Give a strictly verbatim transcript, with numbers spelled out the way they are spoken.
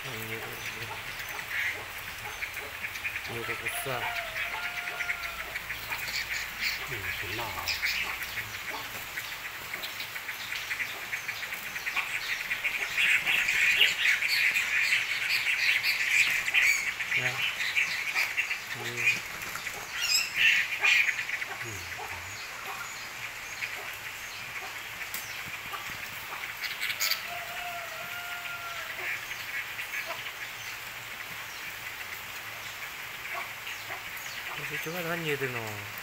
nhiều cái cục xơ ừ, cái nào nha. Ừ. ừ. Cái chỗ nó nhiều từ nó